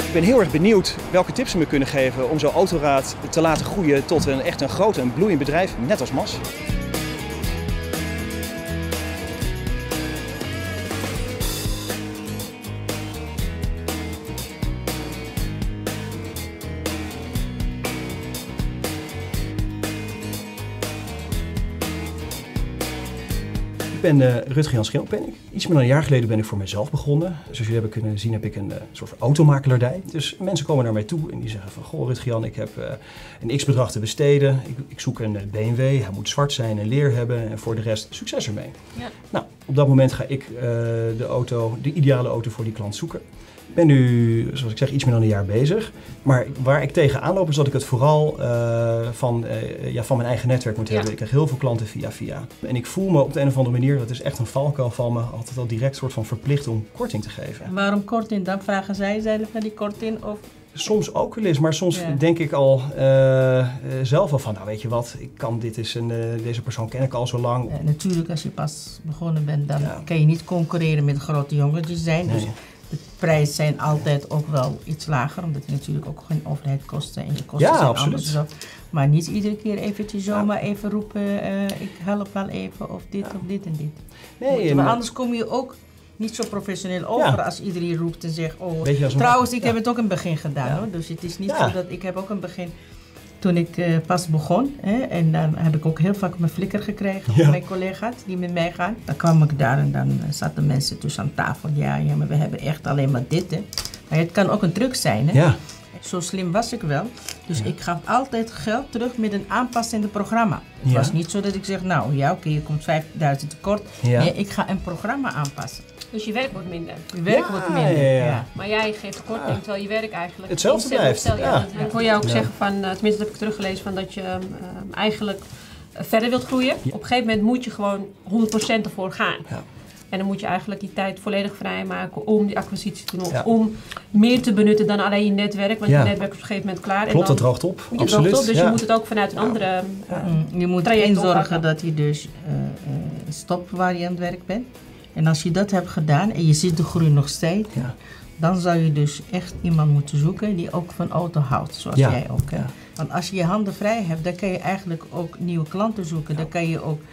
Ik ben heel erg benieuwd welke tips ze me kunnen geven om zo'n autoraad te laten groeien tot echt een groot en bloeiend bedrijf, net als Mas. Ik ben Rutger-Jan Schilp ben ik. Iets meer dan een jaar geleden ben ik voor mezelf begonnen. Zoals jullie hebben kunnen zien heb ik een soort automakelaardij. Dus mensen komen naar mij toe en die zeggen van... Goh Rutger-Jan, ik heb een x-bedrag te besteden. Ik zoek een BMW, hij moet zwart zijn en leer hebben. En voor de rest succes ermee. Ja. Nou, op dat moment ga ik de ideale auto voor die klant zoeken. Ik ben nu, zoals ik zeg, iets meer dan een jaar bezig. Maar waar ik tegenaan loop is dat ik het vooral van mijn eigen netwerk moet hebben. Ik krijg heel veel klanten via. En ik voel me op de een of andere manier, dat is echt een valkuil van me, altijd al direct soort van verplicht om korting te geven. En waarom korting? Dan vragen zij zelf naar die korting of... Soms ook wel eens, maar soms denk ik al zelf al van, nou weet je wat, ik kan deze persoon ken ik al zo lang. Natuurlijk, als je pas begonnen bent, dan kan je niet concurreren met grote jongetjes zijn. Nee. Dus de prijzen zijn altijd ook wel iets lager, omdat je natuurlijk ook geen overheid kosten en je kosten zijn absoluut. Anders. Maar niet iedere keer eventjes zomaar even roepen, ik help wel even of dit of dit en dit. Nee, maar anders kom je ook niet zo professioneel over als iedereen roept en zegt, oh, trouwens ik heb het ook in het begin gedaan hoor. Dus het is niet zo dat ik heb ook in het begin, toen ik pas begon, en dan heb ik ook heel vaak mijn flikker gekregen van mijn collega's die met mij gaan. Dan kwam ik daar en dan zaten mensen tussen aan tafel, ja maar we hebben echt alleen maar dit hè. Maar het kan ook een truc zijn hè. Ja. Zo slim was ik wel. Dus ik gaf altijd geld terug met een aanpassende programma. Het was niet zo dat ik zeg, nou ja oké, je komt 5.000 tekort. Ja. Nee, ik ga een programma aanpassen. Dus je werk wordt minder? Je werk wordt minder, ja. Maar jij geeft korting, terwijl je werk eigenlijk... Hetzelfde blijft. Ik hoor jou ook zeggen, tenminste dat heb ik teruggelezen, van dat je eigenlijk verder wilt groeien. Op een gegeven moment moet je gewoon 100% ervoor gaan. Ja. En dan moet je eigenlijk die tijd volledig vrijmaken om die acquisitie te doen. Om meer te benutten dan alleen je netwerk. Want je netwerk is op een gegeven moment klaar. Klopt, dat droogt op. Absoluut. Dus je moet het ook vanuit een andere je moet zorgen dat je dus stopt waar je aan het werk bent. En als je dat hebt gedaan en je ziet de groei nog steeds, dan zou je dus echt iemand moeten zoeken die ook van auto houdt, zoals jij ook. Ja. Want als je je handen vrij hebt, dan kan je eigenlijk ook nieuwe klanten zoeken. Dan kan je ook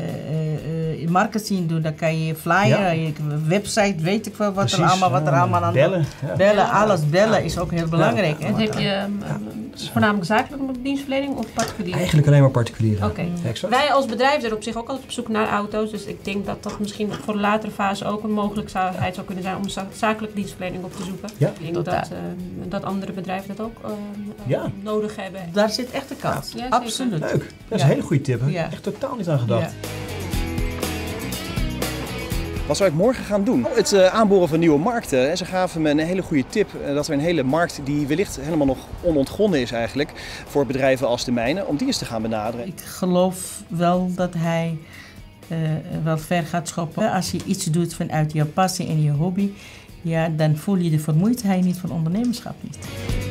marketing doen, dan kan je flyer, je website, weet ik wel wat er allemaal aan bellen. Bellen, alles bellen is ook heel belangrijk. En heb je voornamelijk zakelijke dienstverlening of particulier? Eigenlijk alleen maar particulier. Oké. Wij als bedrijf zijn op zich ook altijd op zoek naar auto's, dus ik denk dat dat misschien voor de latere fase ook een mogelijkheid zou kunnen zijn om zakelijke dienstverlening op te zoeken. Ja. Ik denk dat andere bedrijven dat ook nodig hebben. Daar zit echt een kans. Ja, absoluut. Leuk. Dat is een hele goede tip. Echt totaal niet aan gedacht. Ja. Wat zou ik morgen gaan doen? Het aanboren van nieuwe markten. En ze gaven me een hele goede tip dat er een hele markt die wellicht helemaal nog onontgonnen is eigenlijk voor bedrijven als de mijne, om die eens te gaan benaderen. Ik geloof wel dat hij wel ver gaat schoppen. Als je iets doet vanuit je passie en je hobby, dan voel je de vermoeidheid niet van ondernemerschap niet.